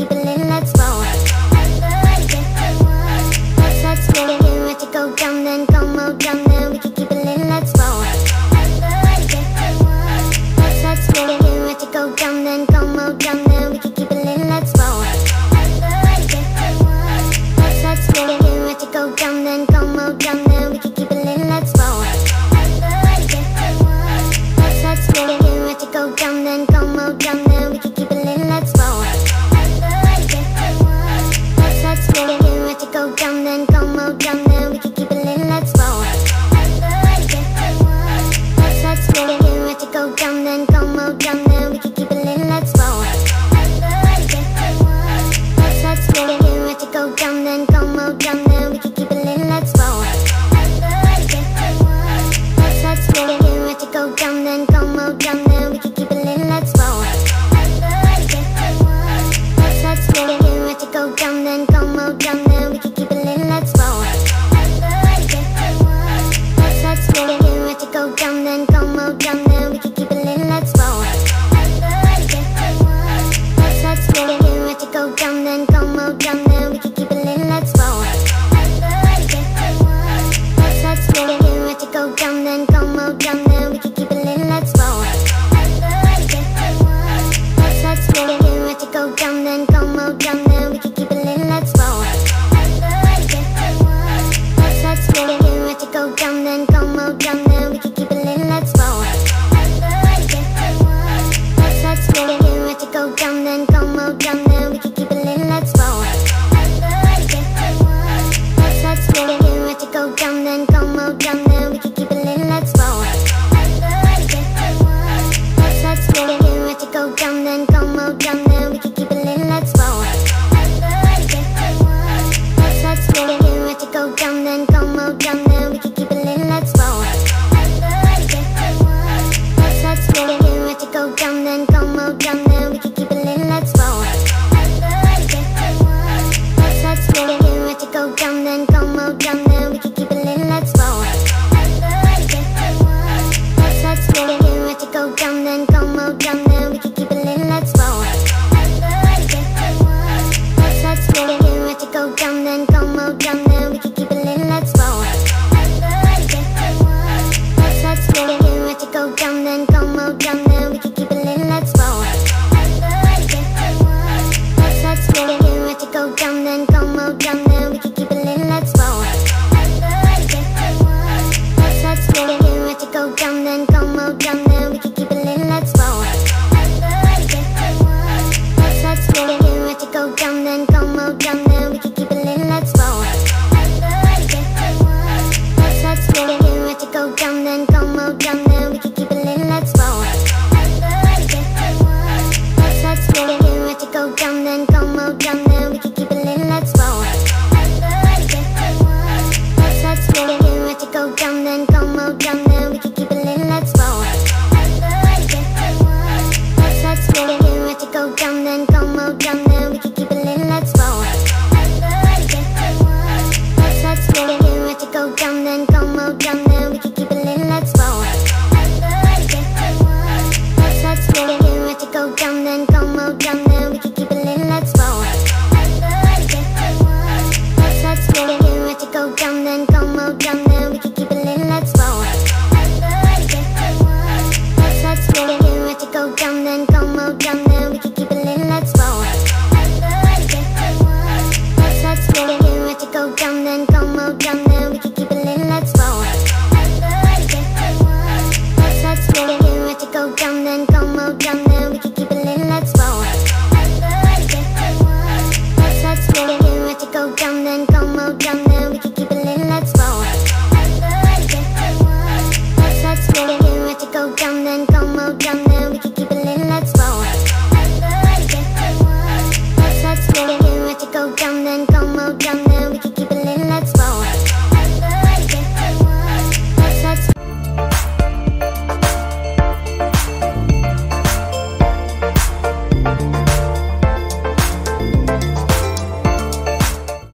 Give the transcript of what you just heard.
keep it lit, let's roll. Let's make it get ready to go down, then go more down, then we can keep it lit, let's roll. Let's make it get ready to go down, then go more down, then we can keep it lit, let's roll. Let's make it get ready to go down, then go more down, then we can keep it lit, let's roll. Let's make it get ready to go down, then go more down, then we can keep it lit, let's roll. Let's make it get ready to go down, then go more down, then we can keep it lit, let's roll. Let's make it get ready to go down, then go more down, then we can keep it lit, let's roll. Let's make it get ready to go down, then go more down, then we can keep it lit, let's roll. Let's make it get ready to go down, then go more down, then we can keep it lit, let's roll. Let's make it get ready to go down, then go more down, then we can keep it lit, let's roll. Let's make it get ready to go down, then go more down, then we can keep it lit, let's roll. Let's make it get ready to go down, then go more down, then we can keep it lit, let's roll. Let's make it get ready to go down, then go more down, then we can keep it lit, let's roll. Let's make it get ready to go down, then go more down, then we can keep it lit, let's roll. Let's make it get ready to go down, then go more down, then we can keep it lit, let's roll. Let's make it get ready to go down, then go more down, then we can keep it lit, let's roll. Let's make it get ready to go down, then go more down, then we can keep it lit, let's roll. Let's make it get ready to go down, then go more down, then we can keep it lit, let's roll. Let's make it get ready to go down, then go more down, then we can keep it lit, let's roll. Let's make it get ready to go down, then go more down, then we can keep it lit, let's roll. Let's make it get ready to go down, then go more down, then we can keep it lit, let's roll. Let's make it get ready to go down, then go more down, then we can keep it lit, let's roll. Let's make it get ready to go down, then go more down, then we can keep it lit, let's roll. Let's make it get ready to go down, then go more down, then we can keep it lit, let's roll. Let's make it get ready to go down, then go more down, then we can keep it lit, let's roll. Let's make it get ready to go down, then go more down, then we can keep it lit, let's roll. Let's make it get ready to go down, then go more down, then we can keep it lit, let's roll. Let's make it get ready to go down, then go more down, then we can keep it lit, let's roll. Let's make it get ready to go down, then go more down, then we can keep it lit, let's roll. Let's make it get ready to go down, then go more down, then we can